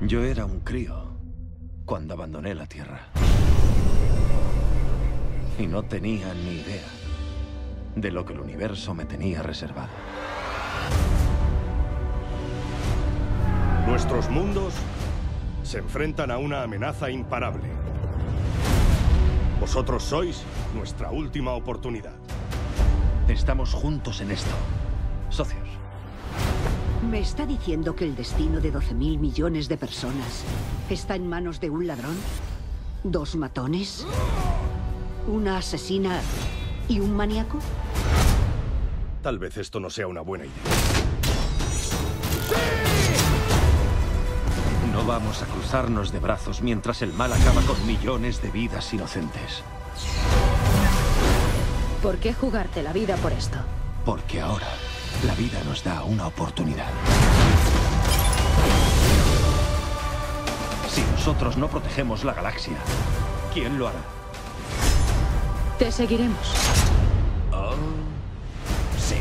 Yo era un crío cuando abandoné la Tierra. Y no tenía ni idea de lo que el universo me tenía reservado. Nuestros mundos se enfrentan a una amenaza imparable. Vosotros sois nuestra última oportunidad. Estamos juntos en esto, socios. ¿Me está diciendo que el destino de 12.000 millones de personas está en manos de un ladrón? ¿Dos matones? ¿Una asesina y un maníaco? Tal vez esto no sea una buena idea. No vamos a cruzarnos de brazos mientras el mal acaba con millones de vidas inocentes. ¿Por qué jugarte la vida por esto? Porque ahora la vida nos da una oportunidad. Si nosotros no protegemos la galaxia, ¿quién lo hará? Te seguiremos. Oh, sí.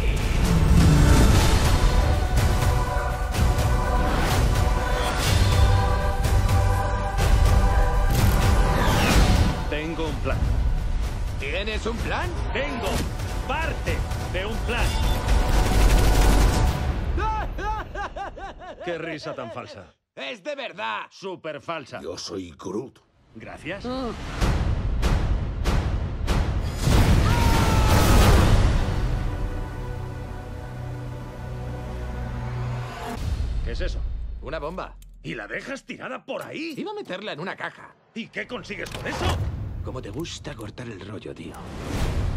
Tengo un plan. ¿Tienes un plan? Tengo parte de un plan. ¡Qué risa tan falsa! ¡Es de verdad! Súper falsa. Yo soy Groot. Gracias. ¿Qué es eso? Una bomba. ¿Y la dejas tirada por ahí? Iba a meterla en una caja. ¿Y qué consigues con eso? Como te gusta cortar el rollo, tío.